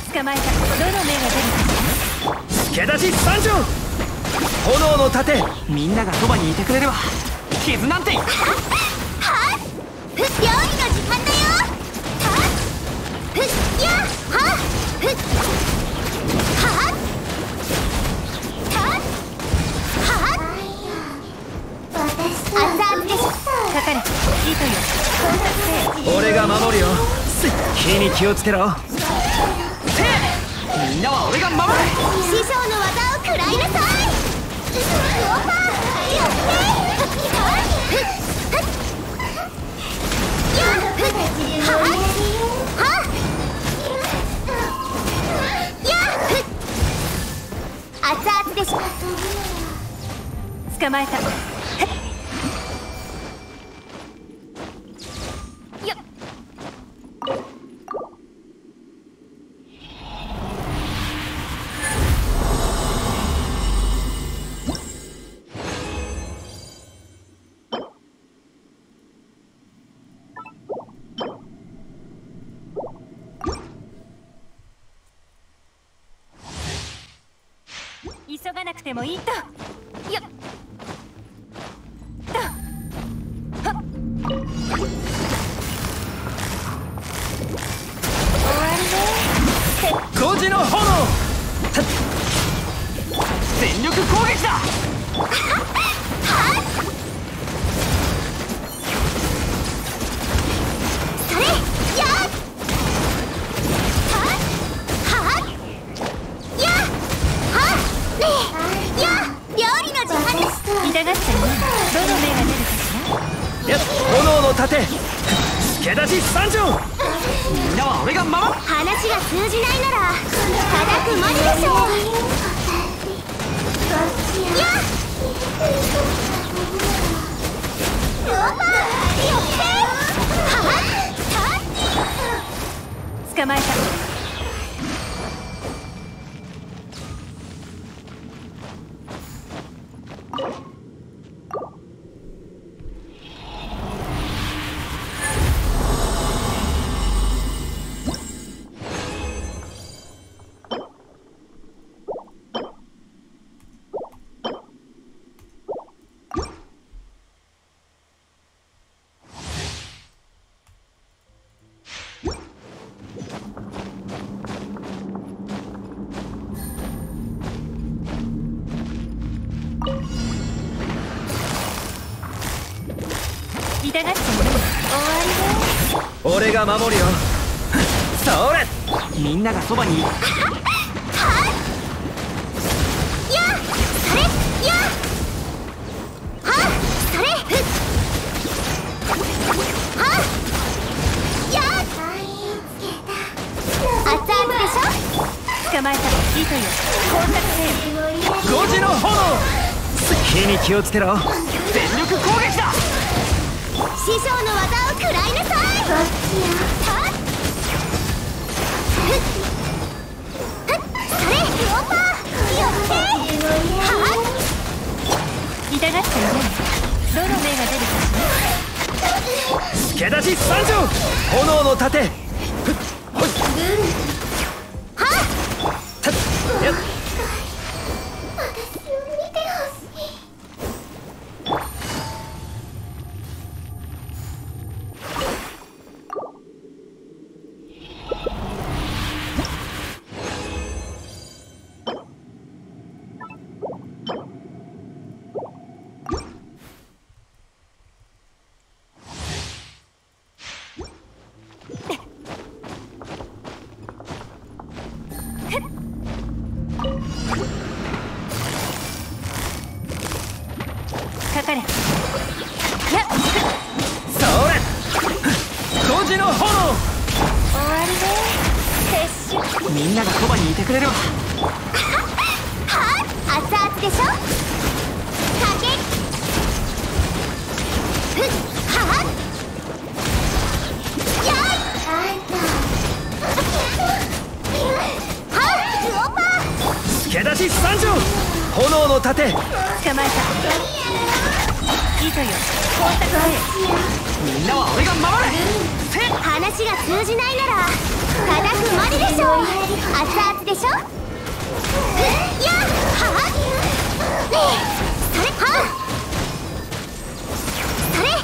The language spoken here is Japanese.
捕まえた。どの目が出るか。 助出し参上。炎の盾。 みんながそばにいてくれれば傷なんて。 はっ料理の時間だよ。はっやっはっはっ熱々でしょ。 かかれ。糸よ。到達せよ。 俺が守るよ。火に気をつけろ。 みんなは俺が守る。 師匠の技を食らいなさい。熱々でしょ。 捕まえた。よっ。急がなくてもいいと。よっと。はっ。終わりね。 5時の炎。 全力攻撃だ。 それやっ料理の時間です。 痛がっちゃうね。どの目が出るかしら。 やっ炎の盾。助出し参上。 みんなは俺が守る。 話が通じないなら叩くまででしょう。やっ捕まえた。痛がっちゃうね。終わりね。 俺が守るよ。それ。 みんながそばにいる。 捕まえた。糸よ。到達せよ。 5時の炎。火に気をつけろ。 全力攻撃だ。 師匠の技を食らいなさい。それローパーよって痛がっちゃうね。どの目が出るかし助出し参上。炎の盾。やっかかれ。やっ。 それ。5時の炎。 終わりね。撤収。 みんながそばにいてくれるわ。 熱々でしょ。かけはっやいはっローパー助出し参上。炎の盾。 捕まえた。 いざよ工作へ。 みんなは俺が守る。せっ話が通じないなら叩くまででしょ。熱々でしょ。やっはっねえそれはっそれ